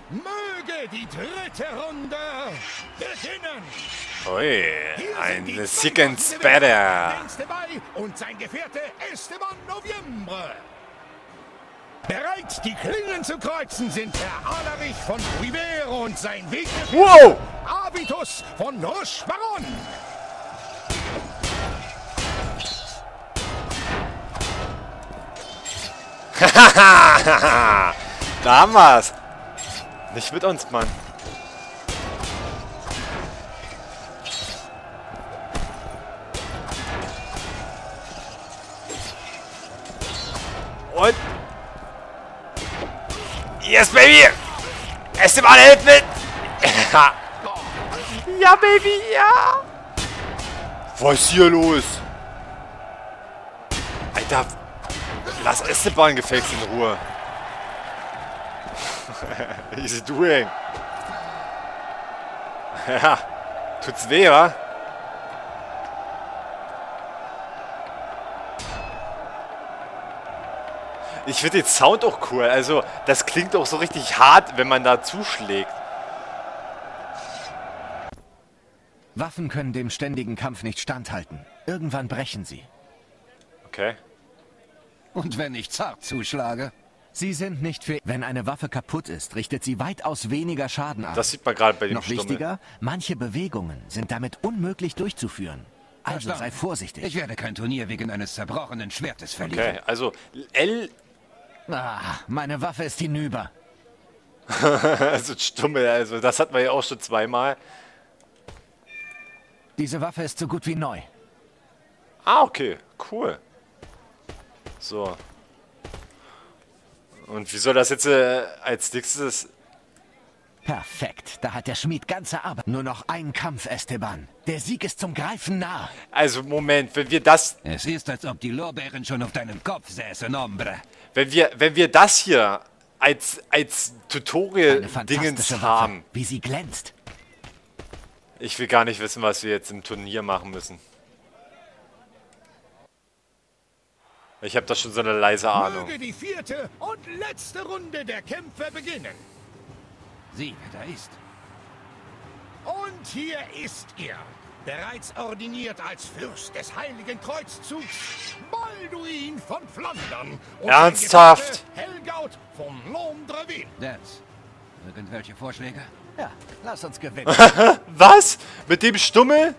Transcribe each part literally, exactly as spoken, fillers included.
Möge die dritte Runde beginnen. Ui, ein Sick and Spatter. Und sein Gefährte Esteban Noviembre. Bereit, die Klingen zu kreuzen, sind Herr Alarich von Rivero und sein Weggefährte Wow! Avitus von Roche Baron. Da haben wir's. Nicht mit uns, Mann. Und... Yes, Baby! Esteban, hilf mit! Ja, Baby, ja! Was ist hier los? Alter, lass Esteban gefälligst in Ruhe. Easy doing. Ja, tut's weh, wa? Ich finde den Sound auch cool. Also, das klingt auch so richtig hart, wenn man da zuschlägt. Waffen können dem ständigen Kampf nicht standhalten. Irgendwann brechen sie. Okay. Und wenn ich zart zuschlage? Sie sind nicht für... Wenn eine Waffe kaputt ist, richtet sie weitaus weniger Schaden an. Das sieht man gerade bei dem Noch Stummel. wichtiger, manche Bewegungen sind damit unmöglich durchzuführen. Also Verstanden. sei vorsichtig. Ich werde kein Turnier wegen eines zerbrochenen Schwertes verlieren. Okay, also L... Ah, meine Waffe ist hinüber. also Stummel, also das hatten wir ja auch schon zweimal. Diese Waffe ist so gut wie neu. Ah, okay, cool. So. Und wie soll das jetzt äh, als nächstes... Perfekt, da hat der Schmied ganze Arbeit. Nur noch ein Kampf, Esteban. Der Sieg ist zum Greifen nah. Also Moment, wenn wir das... Es ist, als ob die Lorbeeren schon auf deinem Kopf säßen, Hombre. Wenn wir, wenn wir das hier als, als Eine Tutorial-Dingens fantastische haben... Waffe, wie sie glänzt. Ich will gar nicht wissen, was wir jetzt im Turnier machen müssen. Ich habe da schon so eine leise Ahnung. Möge die vierte und letzte Runde der Kämpfe beginnen. Sieh, wer da ist. Und hier ist er, bereits ordiniert als Fürst des Heiligen Kreuzzugs, Balduin von Flandern. Und Ernsthaft? sein Gefährte Helgaud von Londreville. Dance. Irgendwelche Vorschläge? Ja, lass uns gewinnen. Was? Mit dem Stummel?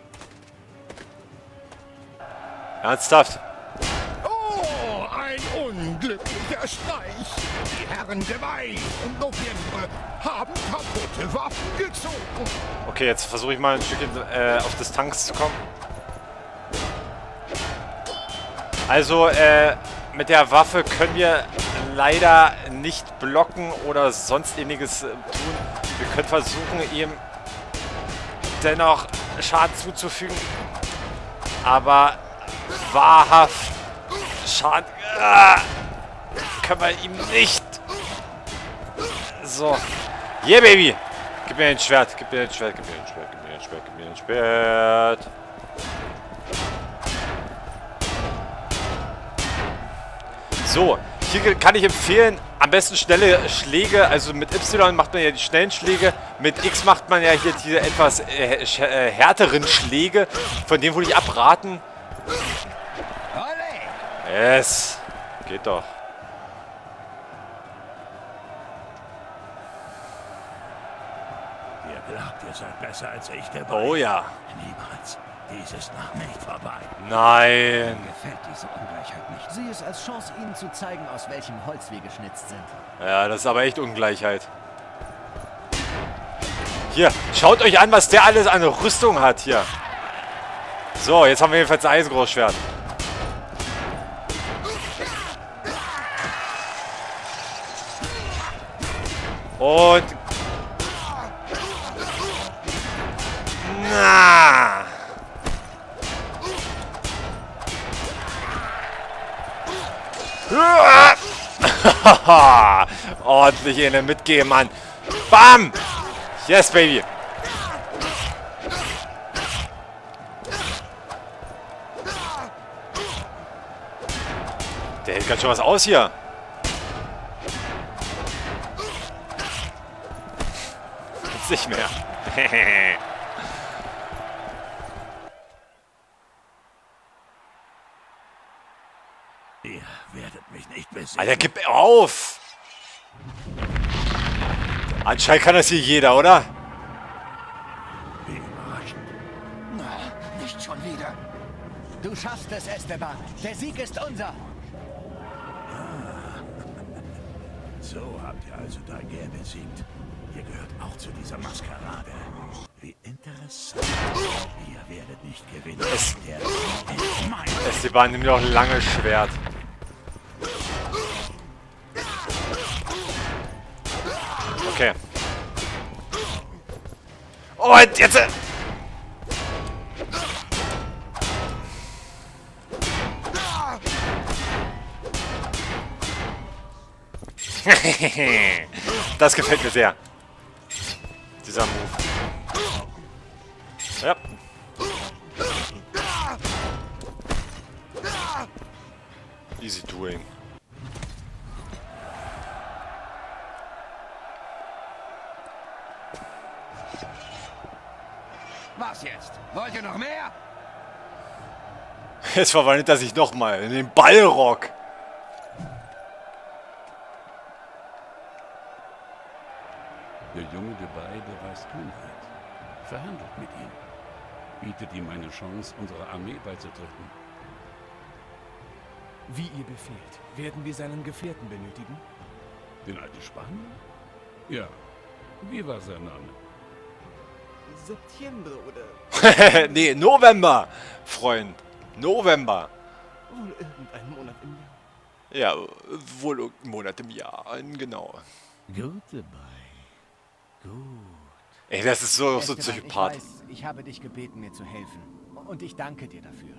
Ernsthaft? Oh, ein unglücklicher Streich. Die Herren de May und Noviembre haben kaputte Waffen gezogen. Okay, jetzt versuche ich mal ein Stückchen äh, auf Distanz zu kommen. Also, äh, mit der Waffe können wir leider nicht blocken oder sonst ähnliches äh, tun. Wir können versuchen, ihm dennoch Schaden zuzufügen. Aber wahrhaft Schaden äh, können wir ihm nicht. So. Yeah, Baby! Gib mir ein Schwert, gib mir ein Schwert, gib mir ein Schwert, gib mir ein Schwert, gib mir ein Schwert. So, hier kann ich empfehlen, am besten schnelle Schläge, also mit Y macht man ja die schnellen Schläge, mit X macht man ja hier diese etwas äh, äh, härteren Schläge, von denen würde ich abraten. Yes, geht doch. Ihr glaubt, ihr seid besser als ich dabei. Oh ja. Niemals. Dies ist noch nicht vorbei. Nein. Mir gefällt diese Ungleichheit nicht. Sieh es als Chance, ihnen zu zeigen, aus welchem Holz wir geschnitzt sind. Ja, das ist aber echt Ungleichheit. Hier, schaut euch an, was der alles an Rüstung hat hier. So, jetzt haben wir jedenfalls ein Eisengroßschwert. Und... Na. Ordentlich in den mitgehen, Mann. Bam! Yes, Baby. Der hält ganz schön was aus hier. gibt's nicht mehr. Ihr werdet mich nicht besiegen. Alter, gib auf! Anscheinend kann das hier jeder, oder? Wie überraschend. Na, nicht schon wieder. Du schaffst es, Esteban. Der Sieg ist unser. So habt ihr also Daguerre besiegt. Ihr gehört auch zu dieser Maskerade. Wie interessant. Ihr werdet nicht gewinnen. Es- Der ist mein. Esteban, nimm doch ein langes Schwert. Okay. Und jetzt... äh, Das gefällt mir sehr. Dieser Move. Ja. Easy doing. Was jetzt? Wollt ihr noch mehr? Jetzt verwandelt er sich nochmal in den Ballrock. Der junge Debay beweist Kühnheit. Verhandelt mit ihm. Bietet ihm eine Chance, unserer Armee beizutreten. Wie ihr befehlt. Werden wir seinen Gefährten benötigen? Den alten Spanier? Ja. Wie war sein Name? September oder Nee, November, Freund. November. wohl irgendein Monat im Jahr. Ja, wohl irgendein Monat im Jahr. Genau. Gut dabei. Gut. Ey, das ist so, so Esteban, Psychopath. ich weiß, ich habe dich gebeten, mir zu helfen. Und ich danke dir dafür.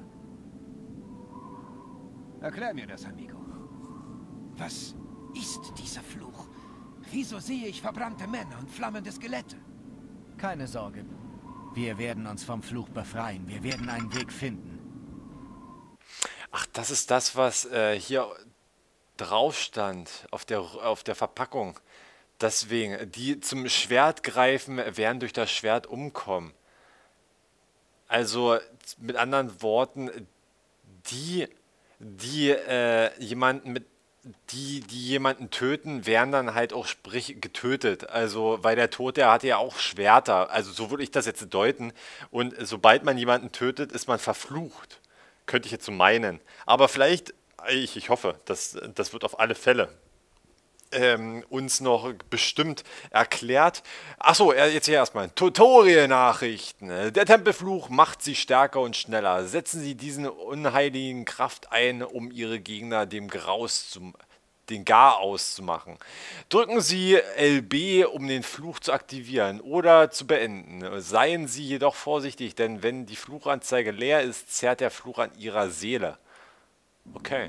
Erklär mir das, Amigo. Was ist dieser Fluch? Wieso sehe ich verbrannte Männer und flammende Skelette? Keine Sorge. Wir werden uns vom Fluch befreien. Wir werden einen Weg finden. Ach, das ist das, was äh, hier drauf stand, auf der, auf der Verpackung. Deswegen, die zum Schwert greifen, werden durch das Schwert umkommen. Also, mit anderen Worten, die, die äh, jemanden mit die, die jemanden töten, werden dann halt auch sprich getötet. Also, weil der Tote, der hatte ja auch Schwerter. Also, so würde ich das jetzt deuten. Und sobald man jemanden tötet, ist man verflucht. Könnte ich jetzt so meinen. Aber vielleicht, ich, ich hoffe, das, das wird auf alle Fälle ähm, uns noch bestimmt erklärt. Achso, jetzt hier erstmal. Tutorial-Nachrichten. Der Tempelfluch macht sie stärker und schneller. Setzen Sie diesen unheiligen Kraft ein, um Ihre Gegner dem Graus zu, den Gar auszumachen. Drücken Sie L B, um den Fluch zu aktivieren oder zu beenden. Seien Sie jedoch vorsichtig, denn wenn die Fluchanzeige leer ist, zerrt der Fluch an Ihrer Seele. Okay.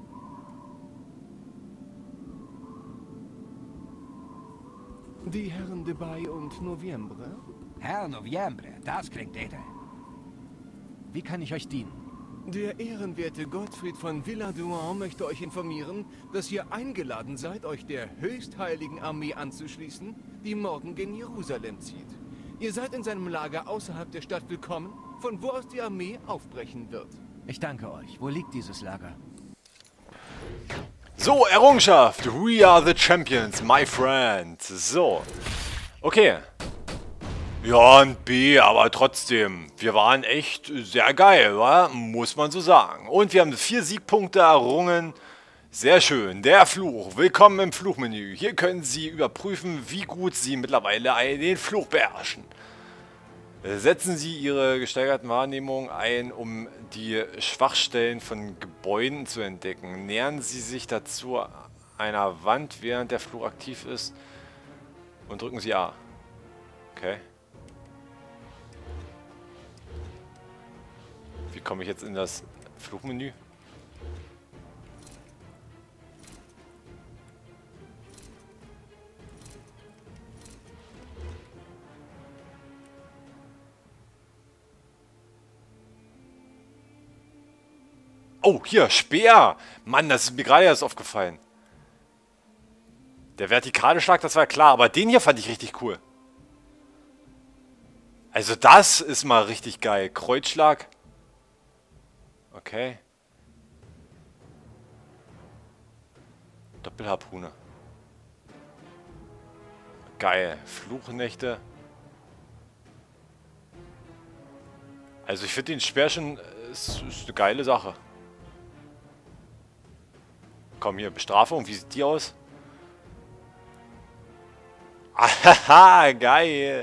Die Herren Debay und Novembre? Herr Noviembre, das klingt edel. Wie kann ich euch dienen? Der ehrenwerte Gottfried von Villadouin möchte euch informieren, dass ihr eingeladen seid, euch der höchstheiligen Armee anzuschließen, die morgen gen Jerusalem zieht. Ihr seid in seinem Lager außerhalb der Stadt willkommen, von wo aus die Armee aufbrechen wird. Ich danke euch. Wo liegt dieses Lager? So, Errungenschaft. We are the champions, my friend. So. Okay. Ja, ein B, aber trotzdem. Wir waren echt sehr geil, wa? Muss man so sagen. Und wir haben vier Siegpunkte errungen. Sehr schön. Der Fluch. Willkommen im Fluchmenü. Hier können Sie überprüfen, wie gut Sie mittlerweile den Fluch beherrschen. Setzen Sie Ihre gesteigerten Wahrnehmungen ein, um die Schwachstellen von Gebäuden zu entdecken. Nähern Sie sich dazu einer Wand, während der Fluch aktiv ist, und drücken Sie A. Okay. Wie komme ich jetzt in das Fluchmenü? Oh, hier, Speer! Mann, das ist mir gerade erst aufgefallen. Der vertikale Schlag, das war klar, aber den hier fand ich richtig cool. Also das ist mal richtig geil. Kreuzschlag. Okay. Doppelharpune. Geil. Fluchnächte. Also ich finde den Speer schon... Ist, ist eine geile Sache. Komm hier, Bestrafung. Wie sieht die aus? Haha, geil.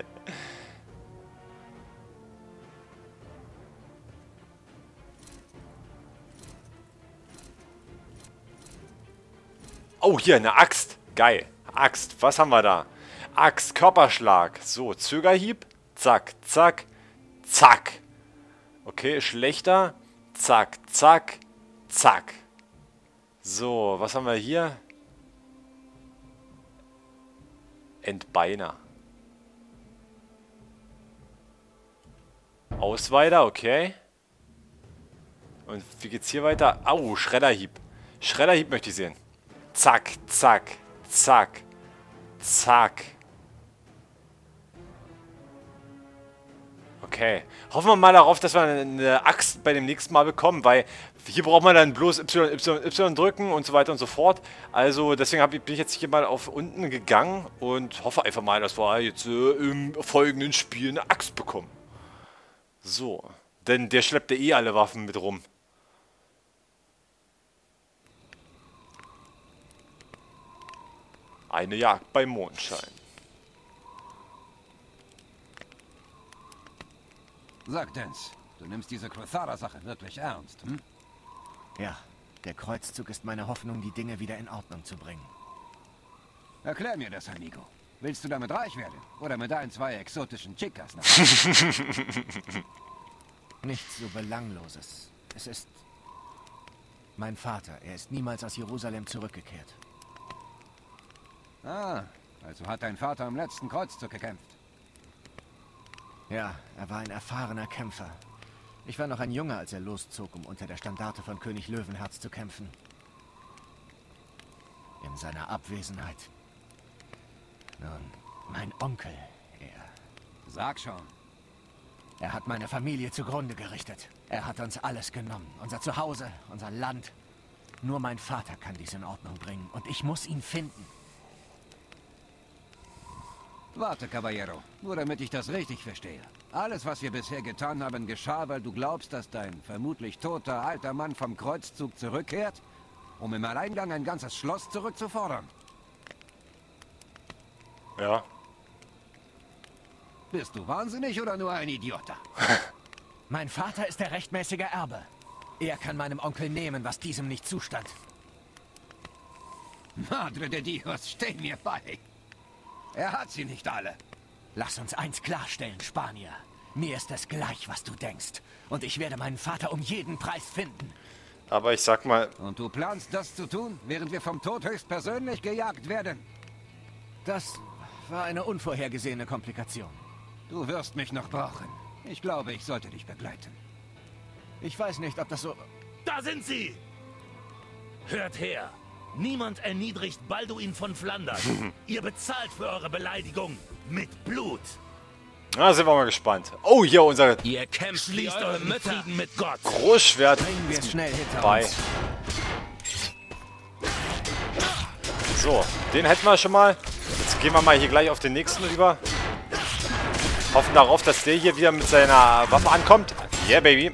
Oh, hier, eine Axt. Geil. Axt. Was haben wir da? Axt, Körperschlag. So, Zögerhieb. Zack, zack, zack. Okay, schlechter. Zack, zack, zack. So, was haben wir hier? Entbeiner. Ausweider, okay. Und wie geht's hier weiter? Au, Schredderhieb. Schredderhieb möchte ich sehen. Zack, zack, zack, zack. Okay. Hoffen wir mal darauf, dass wir eine Axt bei dem nächsten Mal bekommen, weil hier braucht man dann bloß Y, Y, Y drücken und so weiter und so fort. Also deswegen hab, bin ich jetzt hier mal auf unten gegangen und hoffe einfach mal, dass wir jetzt äh, im folgenden Spiel eine Axt bekommen. So. Denn der schleppt ja eh alle Waffen mit rum. Eine Jagd bei Mondschein. Sag, Dance, du nimmst diese Clothara-Sache wirklich ernst, hm? Ja, der Kreuzzug ist meine Hoffnung, die Dinge wieder in Ordnung zu bringen. Erklär mir das, amigo. Willst du damit reich werden? Oder mit ein, zwei exotischen Chicas? Nichts so Belangloses. Es ist... mein Vater. Er ist niemals aus Jerusalem zurückgekehrt. Ah, also hat dein Vater am letzten Kreuzzug gekämpft. Ja, er war ein erfahrener Kämpfer. Ich war noch ein Junge, als er loszog, um unter der Standarte von König Löwenherz zu kämpfen. In seiner Abwesenheit. Nun, mein Onkel, er... Sag schon. Er hat meine Familie zugrunde gerichtet. Er hat uns alles genommen. Unser Zuhause, unser Land. Nur mein Vater kann dies in Ordnung bringen. Und ich muss ihn finden. Warte, Caballero. Nur damit ich das richtig verstehe. Alles, was wir bisher getan haben, geschah, weil du glaubst, dass dein vermutlich toter alter Mann vom Kreuzzug zurückkehrt, um im Alleingang ein ganzes Schloss zurückzufordern. Ja. Bist du wahnsinnig oder nur ein Idiot? Mein Vater ist der rechtmäßige Erbe. Er kann meinem Onkel nehmen, was diesem nicht zustand. Madre de Dios, steh mir bei. Er hat sie nicht alle. Lass uns eins klarstellen, Spanier. Mir ist es gleich, was du denkst. Und ich werde meinen Vater um jeden Preis finden. Aber ich sag mal... Und du planst, das zu tun, während wir vom Tod höchstpersönlich gejagt werden? Das war eine unvorhergesehene Komplikation. Du wirst mich noch brauchen. Ich glaube, ich sollte dich begleiten. Ich weiß nicht, ob das so... Da sind sie! Hört her! Niemand erniedrigt Balduin von Flandern. Ihr bezahlt für eure Beleidigung mit Blut. Na, sind wir mal gespannt. Oh, hier unser... Ihr kämpft Schließt eure Mütter mit Gott. Großschwert Bringen wir es schnell hinter bei. uns. So, den hätten wir schon mal. Jetzt gehen wir mal hier gleich auf den nächsten rüber. Hoffen darauf, dass der hier wieder mit seiner Waffe ankommt. Yeah, baby.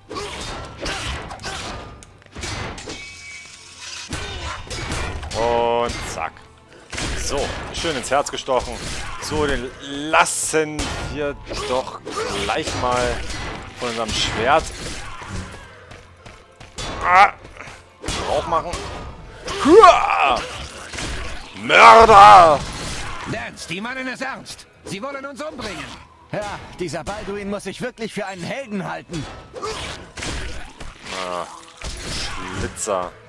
Und zack. So, schön ins Herz gestochen. So, den lassen wir doch gleich mal von unserem Schwert ah, drauf machen. Huah! Mörder! Dance, die meinen es ernst. Sie wollen uns umbringen. Ja, dieser Balduin muss sich wirklich für einen Helden halten. Ah, Schlitzer.